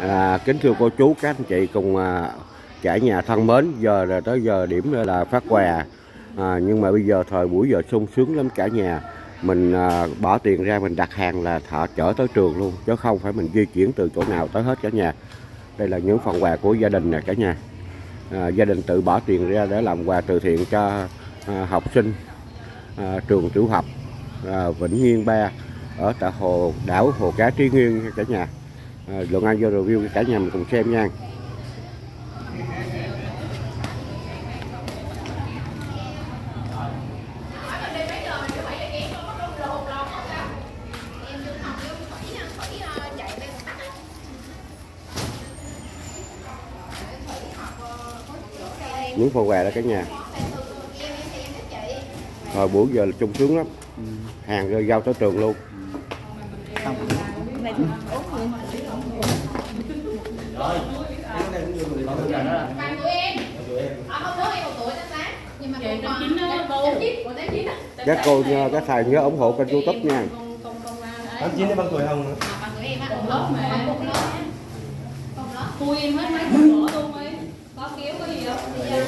Kính thưa cô chú, các anh chị cùng cả nhà thân mến, giờ là tới giờ điểm là phát quà. Nhưng mà bây giờ thời buổi giờ sung sướng lắm cả nhà. Mình bỏ tiền ra mình đặt hàng là họ chở tới trường luôn, chứ không phải mình di chuyển từ chỗ nào tới hết cả nhà. Đây là những phần quà của gia đình nè cả nhà. Gia đình tự bỏ tiền ra để làm quà từ thiện cho học sinh trường tiểu học Vĩnh Nhiên 3 ở tại đảo Hồ Cá Trí Nguyên cả nhà. Lượng Anh vô review cả nhà mình cùng xem nha. Những phần quà đó cả nhà. Rồi buổi giờ là sung sướng lắm. Hàng rơi giao tới trường luôn. Các cô các thầy nhớ ủng hộ kênh YouTube nha. Tháng 9 đến bằng tuổi Hồng. Khui em hết mấy con vỏ luôn ấy. Có kéo có gì không? Để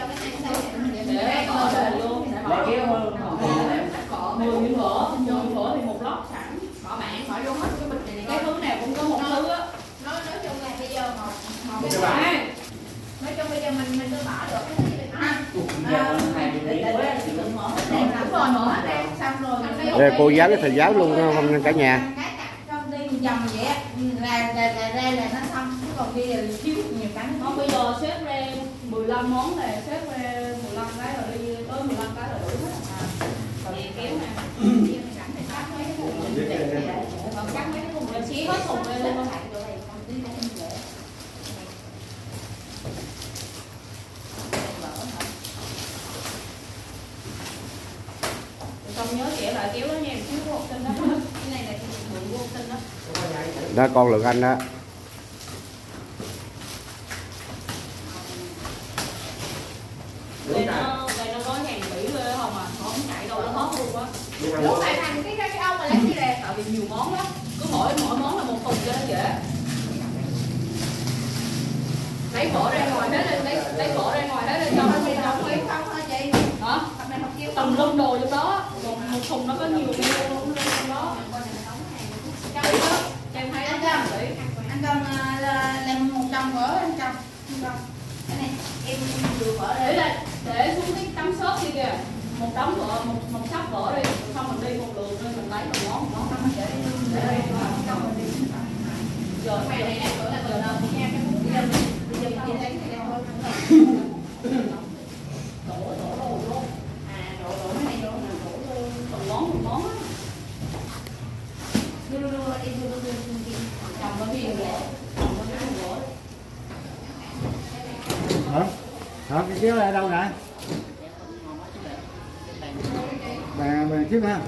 có đề luôn. Để kéo hơn. 10 miếng vỏ, 10 vỏ thì một lót sẵn. Bỏ bạn, bỏ vô hết cái bịch này. Cái thứ nào cũng có một thứ á. Nói chung là bây giờ nói chung bây giờ mình cứ bỏ được cái gì mình ăn. Mở hết em xong rồi. Đây cô giáo cái thầy giáo luôn không nên cả nhà. Trong đi dòng vậy ra là nó xong, còn kia là thiếu nhiều cái. Không bây giờ xếp ra 15 món này, xếp ra 15 cái rồi đi tới 15 cái là đủ hết. Còn kéo nè. Cắt mấy cái thùng. Còn cắt mấy cái thùng rồi xé hết thùng lên luôn. Không nhớ chị lại kéo đó nha, thiếu của học sinh đó. Cái này là mượn của học sinh đó. Đó con Lượng Anh đó. Đây nó có hàng Mỹ ghê không à, không chạy đâu nó hết luôn á. Lúc này thành cái ông mà lấy gì nè, tại vì nhiều món đó, cứ mỗi món là một thùng cho nó dễ. Lấy vỏ ra ngoài hết đi, lấy vỏ ra ngoài hết đi cho nó không biết không hả chị? Hả? Tầm lum đồ trong đó, một thùng nó có nhiều cái luôn trong đó. Em thấy anh Trâm làm 100 vỏ anh Trâm. Cái này em vừa vỏ để xuống cái tấm xốp kia kìa, một đống vỏ, một sắp vỏ đi, xong mình đi một lượt nên mình lấy một món để đây giờ mày này nè là từ đâu nha cái bây giờ chị lấy cái thôi đổ luôn đổ cái này đổ từng món một món á đưa chồng nó đi rồi Hả? Cái kéo ở đâu nè? Bà trước ha.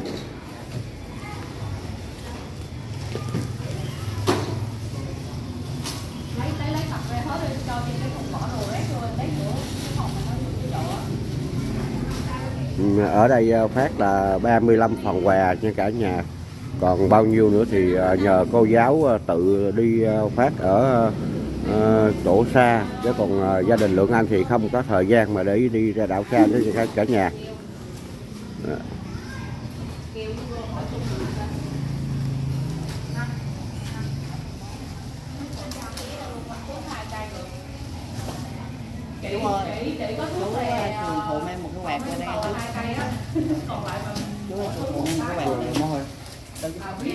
Lấy tập ra hết đi cho chị cái thùng bỏ đồ rác rồi lấy nữa cái phòng mà nó cái chỗ. Ở đây phát là 35 phần quà cho cả nhà. Còn bao nhiêu nữa thì nhờ cô giáo tự đi phát ở chỗ xa, chứ còn gia đình Lượng Anh thì không có thời gian mà để đi ra đảo xa với cả nhà. Chị có thuốc này phụ em một cái quạt bên đây chú. còn lại mà Chú ơi, phụ em một cái quạt bên Món rồi. biết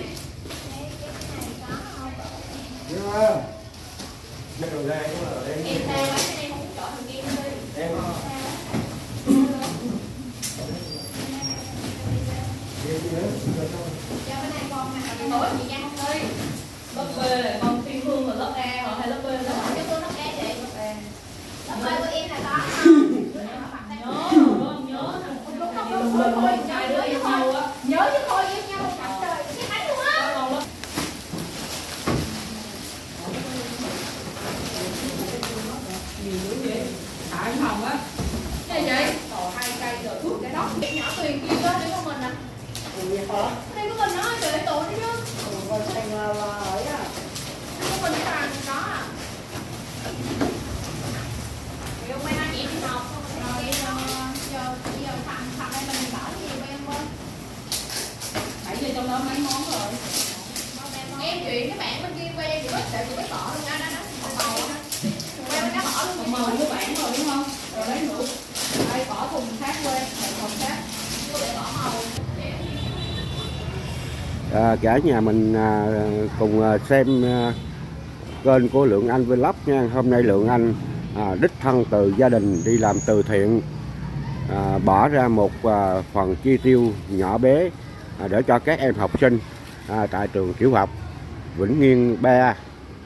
Cái đồ ra cũng là đây. em ra lấy cái này không chọn thằng kia đi. Em Cho cái này con mà tối chị nha không ơi. Lớp B là con Thiên Hương là lớp A hả hay lớp B là lớp lớp A chị. Lớp B của em là có nhớ chứ thôi với nhau cặp trời cái bánh luôn á. Nhiều dữ vậy tại anh Hồng á cái gì vậy tổ 2 cây rồi thuốc cái đó nhỏ tùy kia đó để của mình à đây của mình nó trời tổ đấy chứ của mình là đó rồi lấy nữa. Đây bỏ thùng khác quên, thùng khác. Để bỏ màu. Cả nhà mình cùng xem kênh của Lượng Anh Vlog nha. Hôm nay Lượng Anh đích thân từ gia đình đi làm từ thiện, bỏ ra một phần chi tiêu nhỏ bé để cho các em học sinh tại trường tiểu học Vĩnh Nghiên 3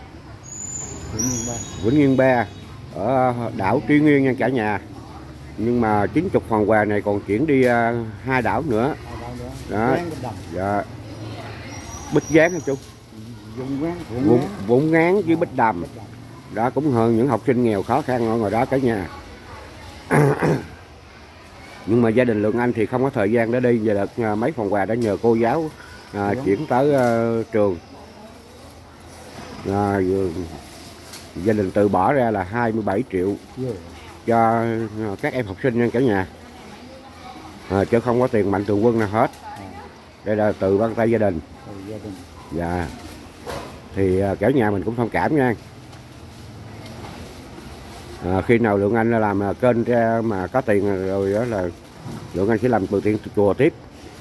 ở đảo Tri Nguyên nha cả nhà. Nhưng mà 90 phần quà này còn chuyển đi 2 đảo nữa. Đó. Dạ. Bích Giáng hả chú? Vũng Ngán với Bích Đầm. Đó cũng hơn những học sinh nghèo khó khăn ở ngoài đó cả nhà. Nhưng mà gia đình Lượng Anh thì không có thời gian để đi. Giờ đợt mấy phần quà đã nhờ cô giáo chuyển tới trường. Gia đình tự bỏ ra là 27 triệu cho các em học sinh nha cả nhà. Chứ không có tiền mạnh thường quân nào hết. Đây là từ bàn tay gia đình. Dạ. Thì cả nhà mình cũng thông cảm nha. Khi nào Lượng Anh làm kênh ra mà có tiền rồi đó là Lượng Anh sẽ làm từ thiện chùa tiếp.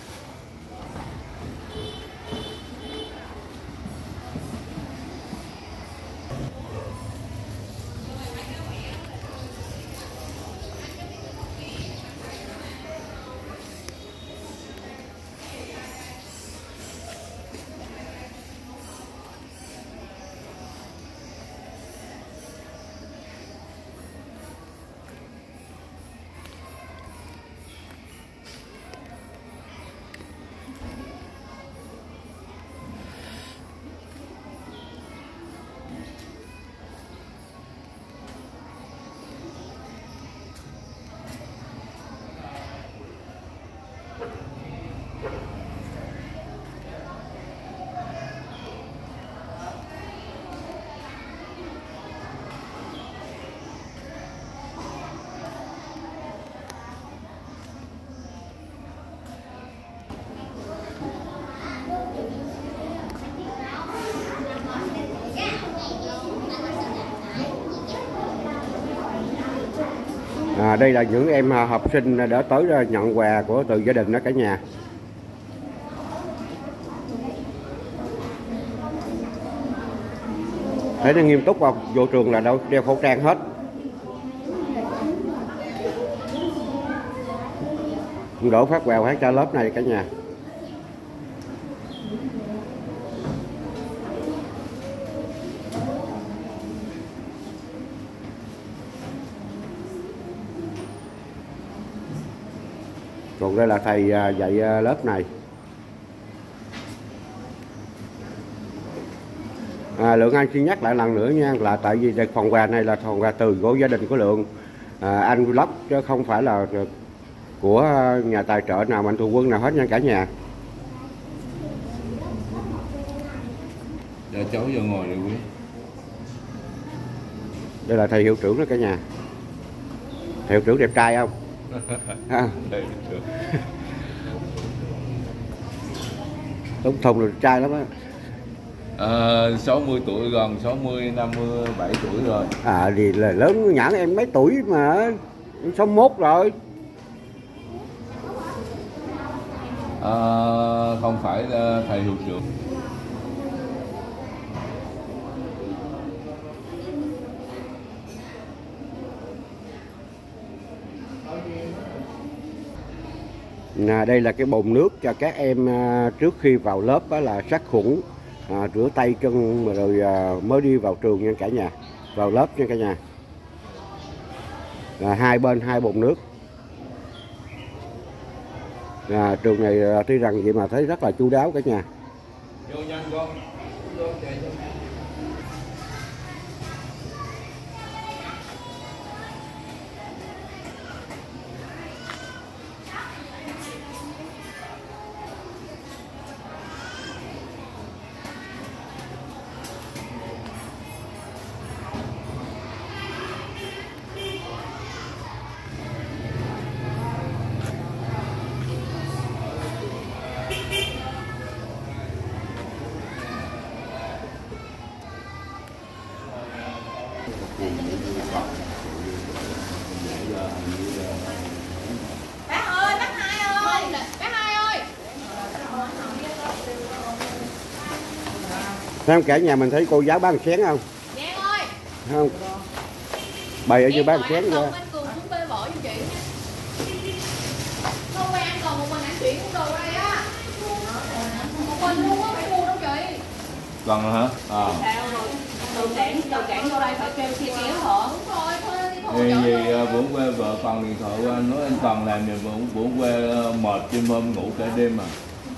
Đây là những em học sinh đã tới nhận quà của từ gia đình đó cả nhà. Thấy nó nghiêm túc không? Vô trường là đâu đeo khẩu trang hết. Đổ phát quà phát cho lớp này cả nhà. Còn đây là thầy dạy lớp này. Lượng Anh xin nhắc lại lần nữa nha, là tại vì phần quà này là phần quà từ của gia đình của Lượng Anh Vlog, chứ không phải là của nhà tài trợ nào mạnh thường quân nào hết nha cả nhà. Cho cháu vô ngồi đi quý. Đây là thầy hiệu trưởng đó cả nhà. Thầy hiệu trưởng đẹp trai không? Đúng thùng rồi, trai lắm á. 60 tuổi, gần 60, 57 tuổi rồi. Thì là lớn nhãn em mấy tuổi mà, 61 rồi. Không phải là thầy hiệu trưởng. Đây là cái bồn nước cho các em trước khi vào lớp đó là sát khuẩn, rửa tay chân rồi mới đi vào trường nha cả nhà, vào lớp nha cả nhà. Hai bên 2 bồn nước. Trường này tuy rằng vậy mà thấy rất là chu đáo cả nhà. Vô nhanh con. Bác ơi, bác Hai ơi, bác Hai ơi. Thấy cả nhà mình thấy cô giáo bán xén không? Giang ơi. Không. Bày ở như bán xén vậy. vậy. Anh Cường xuống bê bỏ cho chị nha. Không quen ăn còn một mình ăn chuyển cũng đồ đây á. Một mình luôn á, phải mua đâu chị. Còn hả? À. Đầu cản vô đây phải kêu xe kéo hả? Đúng rồi, thôi đi Vì bữa quê vợ còn điện thoại qua nói anh còn làm thì bữa quê mệt đêm hôm ngủ cả đêm mà.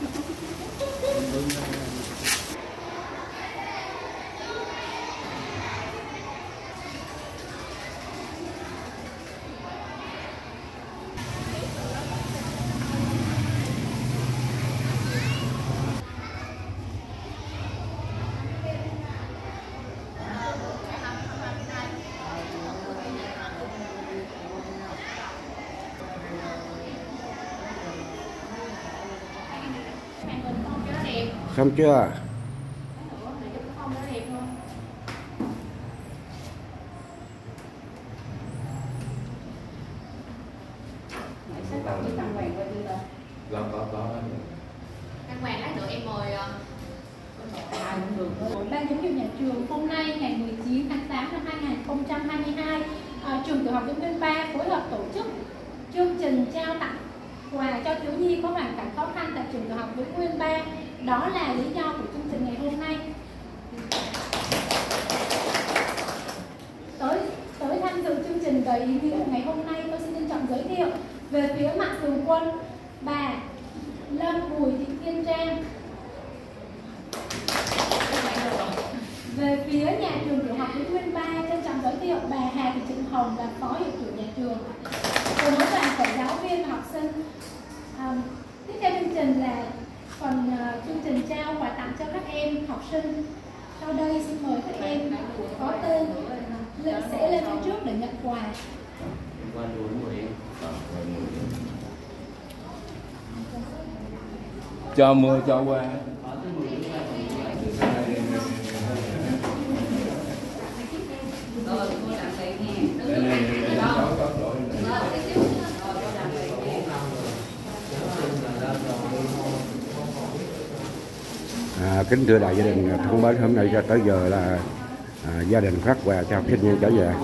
Xong chưa? Có. Ăn hoàng lát nữa em mời Ban giám hiệu nhà trường hôm nay ngày 19 tháng 8 năm 2022, trường tiểu học Vĩnh Nguyên 3 phối hợp tổ chức chương trình trao tặng quà cho thiếu nhi có hoàn cảnh khó khăn tại trường tiểu học Vĩnh Nguyên 3. Đó là lý do của chương trình ngày hôm nay. Tới tham dự chương trình đầy ý nghĩa ngày hôm nay, tôi xin trân trọng giới thiệu về phía Mạnh Thường Quân bà Lâm Bùi Thị Thiên Trang. Về phía nhà trường tiểu học Vĩnh Nguyên 3, trân trọng giới thiệu bà Hà Thị Trịnh Hồng là phó hiệu trưởng nhà trường cùng với toàn thể giáo viên và học sinh. Tiếp theo chương trình là phần chương trình trao quà tặng cho các em học sinh. Sau đây xin mời các em có tên sẽ lên phía trước để nhận quà. Cho mưa cho qua. Kính thưa đại gia đình thân mến, hôm nay cho tới giờ là gia đình phát quà cho học sinh nhân trở về.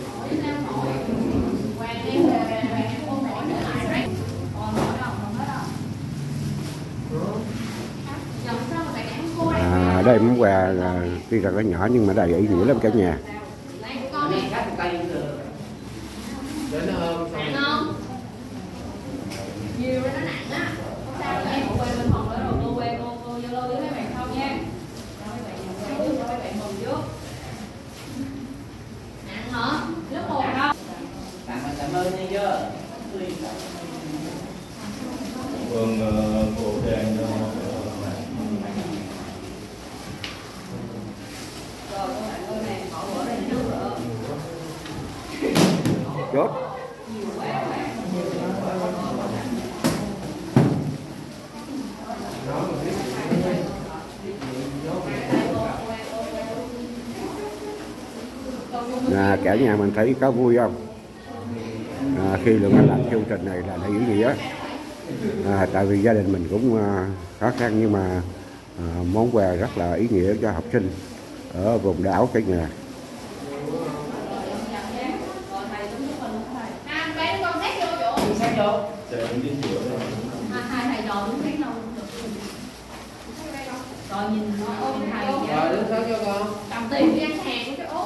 Đây món quà tuy rằng nó nhỏ nhưng mà đầy ý nghĩa lắm cả nhà. Nhiều nó nặng á. Không sao đâu em, quê bên phòng đó rồi cô quê cô Zalo với mấy bạn sau nha. Cho mấy bạn mừng trước. Nặng hả? Lớp 1 đâu? Cảm ơn nha chưa? Vâng, cô đang Rồi các bạn ơi nè, họ bữa đây trước rồi. Chốt. Cả nhà mình thấy có vui không? Khi lượng anh làm chương trình này là ý nghĩa. Tại vì gia đình mình cũng khó khăn nhưng mà món quà rất là ý nghĩa cho học sinh ở vùng đảo cả nhà. Bé con xét vô chỗ. Xét vô. Hai thầy trò đứng xét đâu cũng được. Rồi nhìn ôm thầy. Rồi đứng xét vô con. Cầm tiền đi ăn hàng của cái ốm.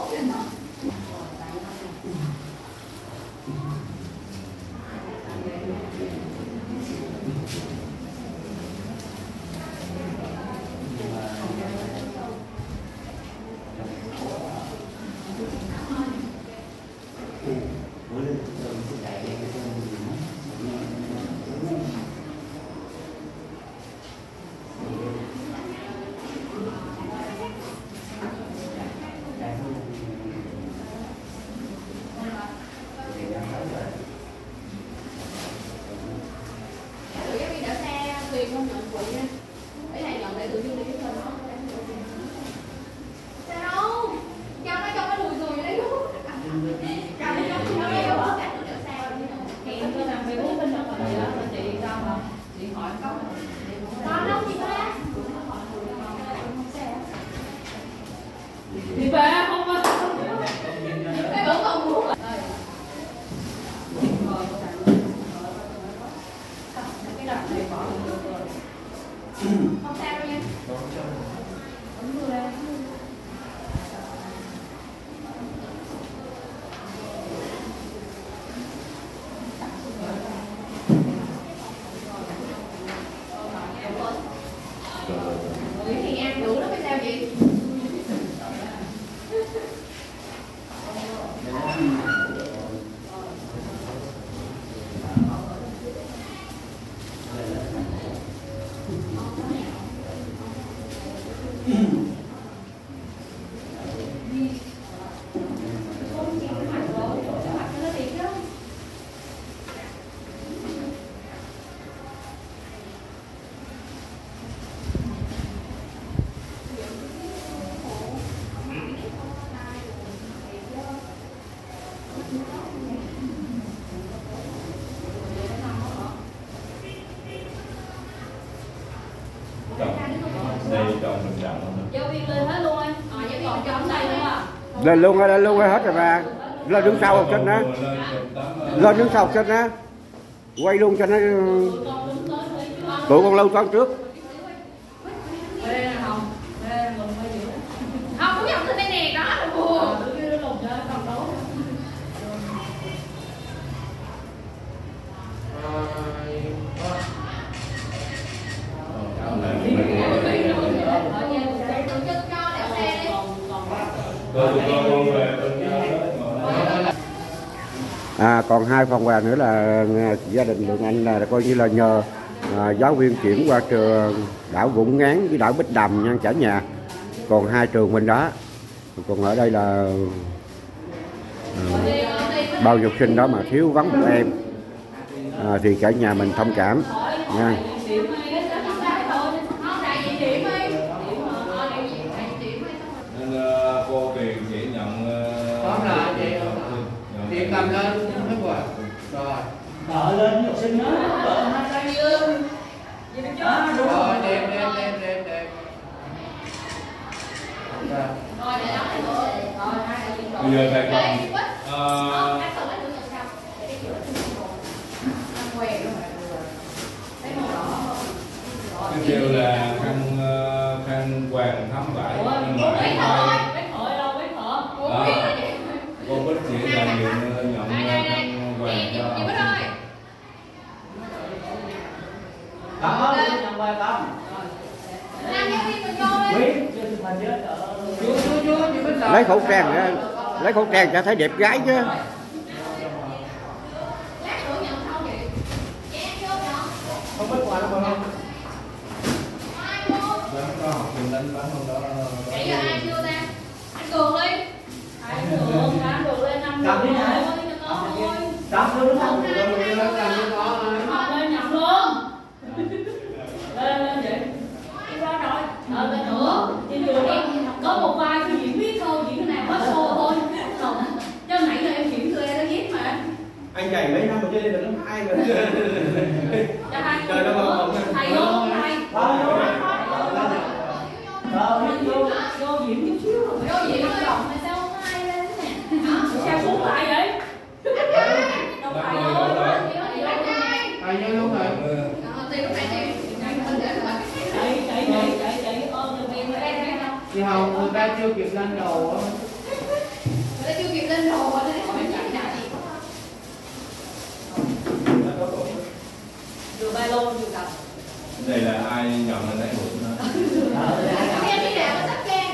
Lên luôn hết rồi bà. Lên đứng sau học sinh á. Lên đứng sau học sinh á. Quay luôn cho nó. Tụi con lâu con trước. Không, cũng dòng lên đây nè, đó là buồn. Còn 2 phần quà nữa là gia đình Lượng Anh là coi như là nhờ giáo viên chuyển qua trường đảo Vũng Ngán với đảo Bích Đầm nha cả nhà. Còn 2 trường bên đó. Còn ở đây là bao nhiêu học sinh đó mà thiếu vắng một em thì cả nhà mình thông cảm nha. Nên cô Tiền chỉ nhận Tóm lại chị cầm lên hết rồi. Rồi. Đợi lên học sinh đó. Rồi đẹp. bây giờ thầy còn cái kêu là khăn hoàng thắm vải nhưng mà cô Bích chỉ là nhận khăn hoàng cho Đó, nhận quà Tâm. Lấy khẩu trang ra, lấy khẩu trang cho thấy đẹp gái chứ. Không biết quà đâu mà không. có học sinh đánh bắn hôm đó. Nãy giờ ai chưa ta? Anh Cường đi. Anh Cường lên 5 Cầm đi nè. Cầm luôn đúng không? Học lên nhầm luôn. Lên vậy. Đi qua rồi. Lên nữa. Trên trường em có một vai tôi diễn biết thôi, diễn cái nào hết show thôi. Chứ nãy giờ em diễn cười em viết mà. Anh chạy mấy năm mà chơi lên được lớp 2 rồi. Cho hai. Trời đâu mà không. Thầy luôn, thầy. Vô diễn chút xíu rồi. Vô diễn thôi. Mà sao không ai lên nè? Sao xuống lại vậy? Đâu phải rồi. Thầy vô luôn rồi. Chạy ôm được em ở đây thấy không? Chị Hồng người ta chưa kịp lên đồ á. Người ta chưa kịp lên đồ ở đây hỏi chạy chạy. Vừa ba lô vừa cặp. Đây là ai nhận lên đấy một đó. Em đi nào mà sắp khen.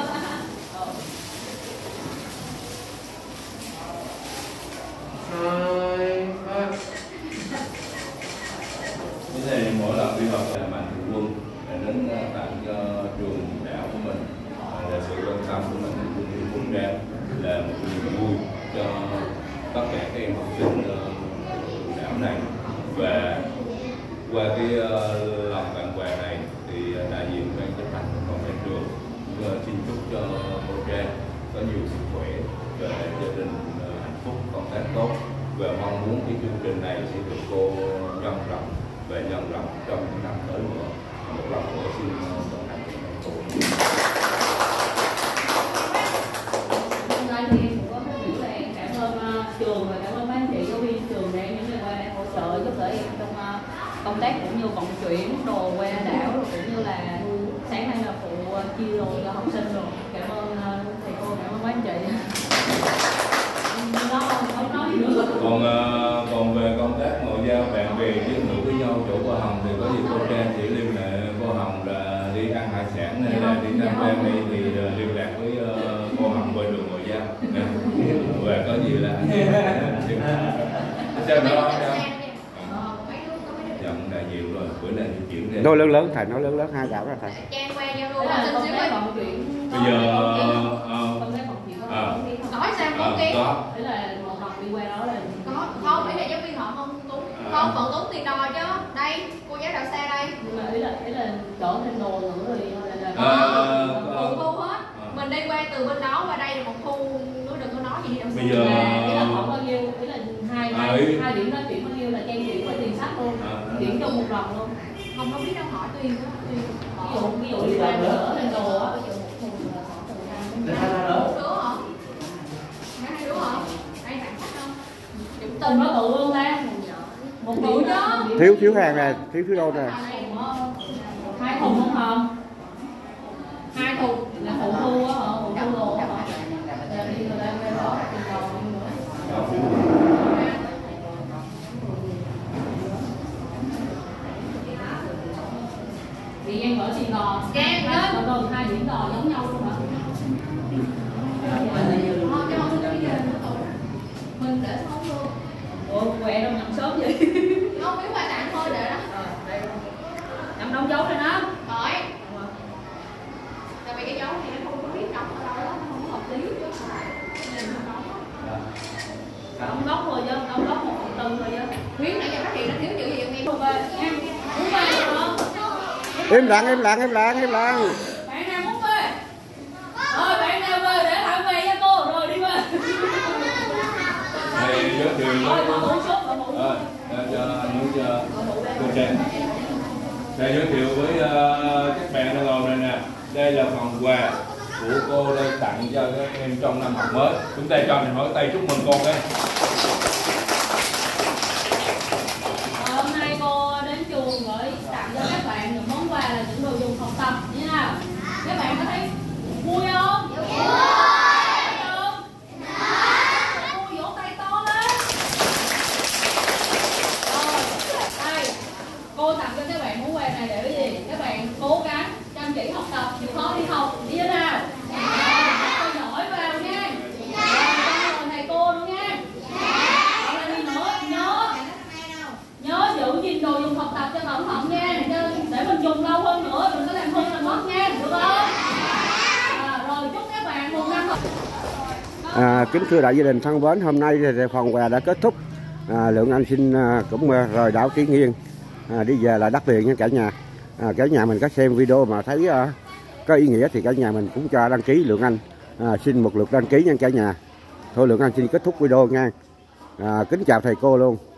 Cái này mỗi lần đi học là mạnh thường quân để đến tặng cho trường đảo của mình, là sự quan tâm của mạnh thường quân quân ra là một niềm vui cho tất cả các em học sinh đảo này. Và qua cái lần tặng quà này thì đại diện ban chấp hành của nhà trường xin chúc cho cô Trang có nhiều sức khỏe và gia đình hạnh phúc, công tác tốt, và mong muốn cái chương trình này sẽ được cô nhân rộng và nhân rộng trong những năm tới nữa. Một lần nữa xin chân thành cảm ơn. Hôm nay thì em cũng có cái biểu là em cảm ơn trường và cảm ơn mấy anh chị giáo viên trường để những ngày qua đang hỗ trợ giúp đỡ em trong công tác cũng như vận chuyển đồ qua đảo, rồi cũng như là sáng nay là phụ chia đồ cho học sinh rồi. Cảm ơn thầy cô, cảm ơn mấy anh chị. Không nói gì nữa. Còn về công tác ngoại giao bạn bè với người với nhau chỗ cô Hồng thì có gì cô Trang chỉ liên hệ cô Hồng là đi ăn hải sản hay là đi tham quan đi thì liên lạc với cô Hồng qua đường ngoại giao. Và có gì là sao đó nhận đại diện rồi, bữa nay di chuyển ra. Nói lớn thầy, nói lớn hai gạo ra thầy. Trang qua giao lưu công tác vận chuyển. Bây giờ Nói sao không ký? có. Đấy là một học đi qua đó là không phải là giáo viên họ không tốn không vẫn tốn tiền đo chứ. Đây cô giáo đào xe đây, nhưng mà ý là chở thêm đồ nữa rồi phụ thu hết. Mình đi qua từ bên đó qua đây là một thu, nó đừng có nói gì đi đào xe. Bây giờ ý là khoảng bao nhiêu, ý là hai điểm đó chuyển bao nhiêu là Trang chuyển qua tiền sách luôn, chuyển trong một lần luôn. Không biết đâu hỏi tùy nữa, Ví dụ như Trang chở thêm đồ á, ví dụ một thùng là khoảng từ 2 đến 3. Sữa hả? Từng nó tụ luôn ta. Một tụ chứ. Thiếu hàng nè, thiếu đô nè. 2 thùng không hả? 2 thùng là phụ thu á hả? Phụ thu đồ hả? Đi rồi đây đây đó. Vì em mở xì lò scan lên rồi 2 điểm lò giống nhau luôn hả? Mình để sống luôn. Ủa quẹ đâu nhận sớm vậy? Không biết quà tặng thôi để đó. Nhậm đóng dấu lên đó. Rồi. Tại vì cái dấu này nó không có biết đóng ở đâu đó, nó không hợp lý chứ. Đóng góc thôi chứ, đóng góc 1/4 thôi chứ. Khuyến nãy giờ phát hiện nó thiếu chữ gì em không về nha. Muốn về không? Im lặng. Bạn nào muốn về? Rồi bạn nào về để lại về nha cô, rồi đi về. Thầy giới thiệu với cô Trang. Thầy giới thiệu với các bạn đang ngồi này nè. Đây là phần quà của cô đây tặng cho các em trong năm học mới. Chúng ta cho mình hỏi tay chúc mừng con đây. Hôm nay cô đến trường gửi tặng cho các bạn những món quà là những đồ dùng học tập như thế nào? Các bạn có thấy vui không? Vui. Vui vỗ tay to lên. Rồi, đây. Cô tặng cho các bạn món quà này để cái gì? Các bạn cố gắng chăm chỉ học tập, chịu khó đi học, đi thế nào? Cô giỏi vào nha. Rồi thầy cô luôn nha. Rồi đi nữa, nhớ giữ gìn đồ dùng học tập cho cẩn thận nha, để mình dùng lâu hơn nữa, đừng có làm hư làm mất nha, được không? Rồi chúc các bạn một năm học. Kính thưa đại gia đình thân mến, hôm nay thì phần quà đã kết thúc. Lượng Anh xin cũng rời đảo Trí Nghiên đi về là đất liền nha cả nhà. Cả nhà mình có xem video mà thấy có ý nghĩa thì cả nhà mình cũng cho đăng ký Lượng Anh. Xin một lượt đăng ký nha cả nhà. Thôi Lượng Anh xin kết thúc video nha. Kính chào thầy cô luôn.